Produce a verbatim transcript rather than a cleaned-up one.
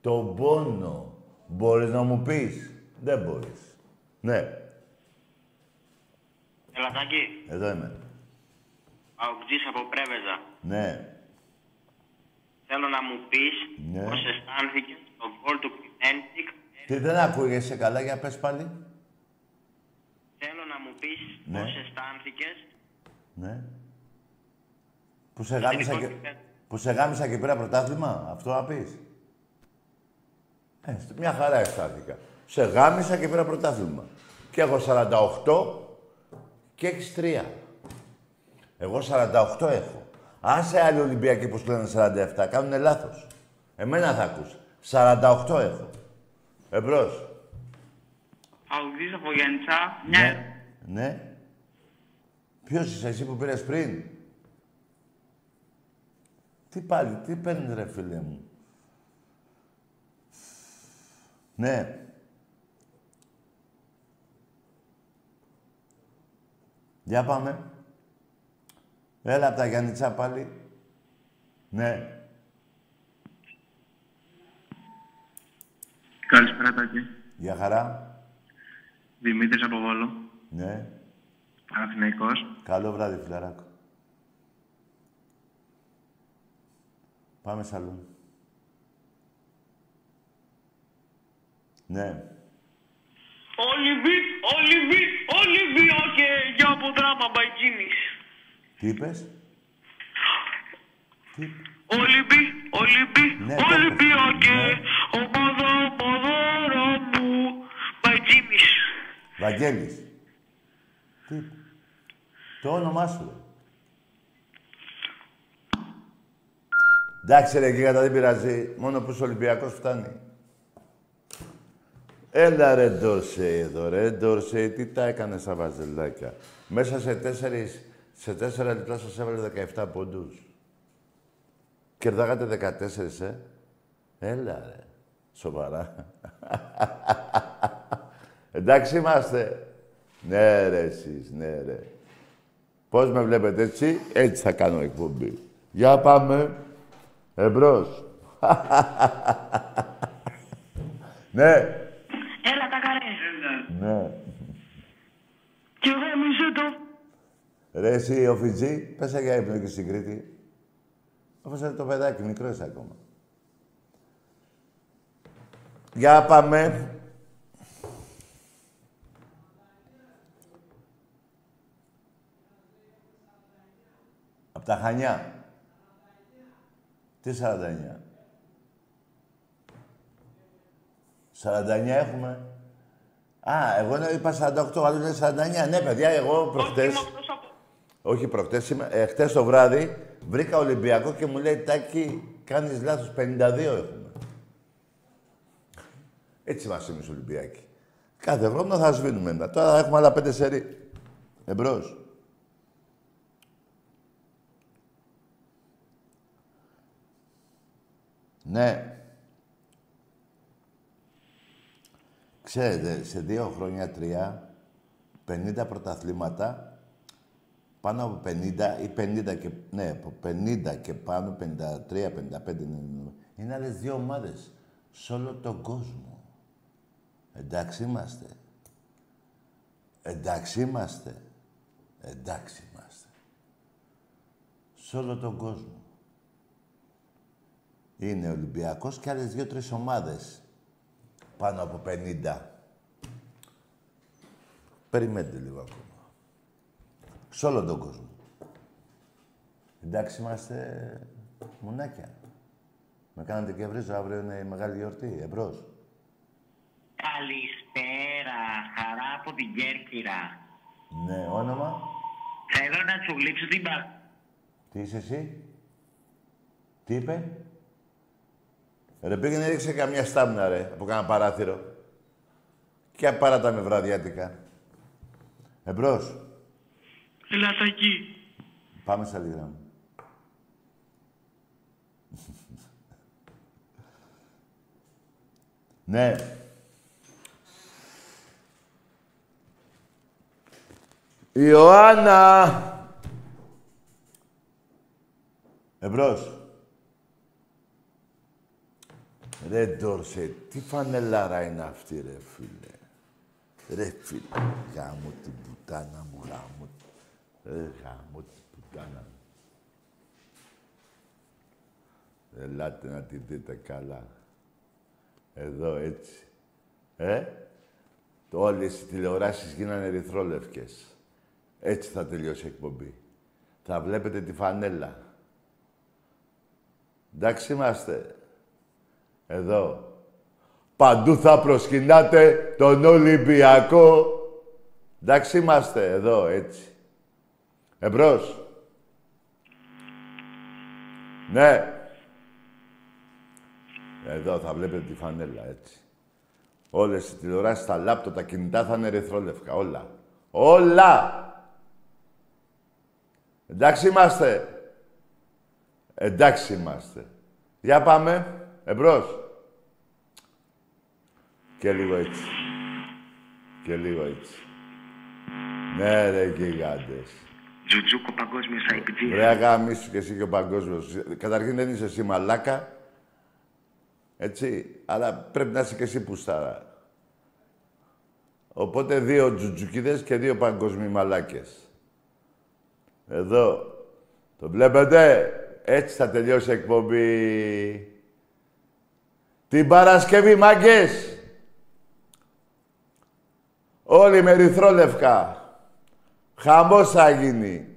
τον πόνο. Μπορείς να μου πεις. Δεν μπορείς. Ναι. Ελατάκη. Εδώ είμαι. Αουτζής από Πρέβεζα. Ναι. Θέλω να μου πεις Ναι. πώς αισθάνθηκες το γκολ του Πινέντικ. Τι δεν ακούγεσαι καλά, για πες πάλι. Θέλω να μου πεις Ναι. πώς αισθάνθηκες. Ναι. Που σε γάμισα και, που σε γάμισα και πήρα πρωτάθλημα. Αυτό να πεις. Ε, μια χαρά αισθάνθηκα. Σε γάμισα και πήρα πρωτάθλημα. Και έχω σαράντα οκτώ και έχεις τρία. Εγώ σαράντα οκτώ έχω. Άσε άλλοι Ολυμπιακοί που σου λένε σαράντα επτά, κάνουνε λάθος. Εμένα θα ακούς. σαράντα οκτώ έχω. Εμπρός. Αουτζής από Γιάννητσά. Ναι. Ναι. Ποιος είσαι εσύ που πήρες πριν. Τι πάλι, τι παίρνεις ρε φίλε μου. Ναι. Για πάμε. Έλα από τα Γιάννητσά πάλι. Ναι. Καλησπέρα, Τάκη. Για χαρά. Δημήτρης από Βόλο. Ναι. Παναθηναϊκός. Καλό βράδυ, φιλαράκο. Πάμε σαλούν. Ναι. Ολυμπί, Ολυμπί, Ολυμπιακέ, για από δράμα μπαϊτζίνης. Τι είπες. Τι. Ολυμπί, Ολυμπί, Ναι, το Ολυμπιακέ, είπες. ομάδα, ομαδάρα μου, μπαϊτζίνης. Βαγγέλης. Τι είπε. Το όνομά σου, ρε. Εντάξει, ρε, γίγαντα, δεν πειράζει. Μόνο που είσαι Ολυμπιακός φτάνει. Έλα, ρε, Ντόρσεϊ, εδώ, ρε, Ντόρσεϊ. Τι τα έκανες στα βαζελάκια. Μέσα σε τέσσερις, σε τέσσερα λεπτά σας έβαλε δεκαεπτά πόντους. Κερδάγατε δεκατέσσερα, ε. Έλα, ρε. Σοβαρά. Εντάξει είμαστε. Ναι, ρε, εσείς, ναι, ρε. Πώς με βλέπετε έτσι, έτσι θα κάνω εκπομπή. Για πάμε. Εμπρός. Ναι. Έλα, τα καρέ. Ναι. Κι εγώ μισό το. Ρε, εσύ, ο Φιτζή, πέσα για ύπνο και στην Κρήτη. Όπως είναι το παιδάκι, μικρό είσαι ακόμα. Για πάμε. Απ' τα Χανιά. Τι σαράντα εννιά. σαράντα εννιά έχουμε. Α, εγώ είπα σαράντα οκτώ, άλλο είναι σαράντα εννιά. Ναι, παιδιά, εγώ προχτές... Όχι προχτές, είμαι... ε, χτες το βράδυ βρήκα Ολυμπιακό και μου λέει «Τάκη, κάνεις λάθος, πενήντα δύο έχουμε». Έτσι είμαστε εμείς Ολυμπιακοί. Κάθε χρόνο θα σβήνουμε ένα. Τώρα έχουμε άλλα πέντε σερί. Εμπρός. Ναι. Ξέρετε, σε δύο χρόνια, τρία, πενήντα πρωταθλήματα, πάνω από πενήντα ή πενήντα και... Ναι, από πενήντα και πάνω, πενήντα τρία, πενήντα πέντε είναι, είναι άλλες δύο ομάδες σε όλο τον κόσμο. Εντάξει είμαστε. Εντάξει είμαστε. Εντάξει είμαστε. Σε όλο τον κόσμο. Είναι Ολυμπιακός και άλλες δύο-τρεις ομάδες πάνω από πενήντα. Περιμένετε λίγο ακόμα. Σε όλο τον κόσμο. Εντάξει είμαστε μουνάκια. Με κάνατε και βρίζω, αύριο είναι η μεγάλη γιορτή. Εμπρός. Καλησπέρα, χαρά από την Κέρκυρα. Ναι, όνομα. Θέλω να σου γλύψω την πα... Τι είσαι εσύ. Τι είπε. Ρε πήγαινε ρίξε καμιά στάμνα ρε, από κάνα παράθυρο. Και απάρατα με βραδιάτικα. Εμπρός. Ελατακή. Πάμε στα λίγα μου. Ναι. Ιωάννα! Εμπρός. Ρε Ντόρσε, τι φανελάρα είναι αυτή, ρε φίλε. Ρε φίλε, γάμω την πουτάνα μου, γάμω. Ρε γάμω την πουτάνα μου. Ελάτε να τη δείτε καλά. Εδώ, έτσι. Ε, το όλες οι τηλεοράσεις γίνανε ερυθρόλευκες. Έτσι θα τελειώσει η εκπομπή. Θα βλέπετε τη φανέλα. Εντάξει είμαστε. Εδώ. Παντού θα προσκυνάτε τον Ολυμπιακό. Εντάξει είμαστε. Εδώ, έτσι. Εμπρός. Ναι. Εδώ θα βλέπετε τη φανέλα, έτσι. Όλες οι τηλεοράσεις, τα λάπτοπ, τα κινητά θα είναι ερυθρόλευκα. Όλα. Όλα! Εντάξει είμαστε. Εντάξει είμαστε. Για πάμε. Εμπρός. Και λίγο έτσι. Και λίγο έτσι. Ναι, ρε γιγάντες. Τζουτζούκο παγκόσμιος άι πι τζι. Ρε αγάμισου και εσύ και ο παγκόσμιος. Καταρχήν δεν είσαι εσύ μαλάκα. Έτσι. Αλλά πρέπει να είσαι και εσύ πουστάρα. Οπότε δύο τζουτζουκίδες και δύο παγκοσμίοι μαλάκες. Εδώ. Το βλέπετε. Έτσι θα τελειώσει η εκπομπή. Την Παρασκευή, μάγκες. Όλοι με ερυθρόλευκα. Χαμός θα γίνει.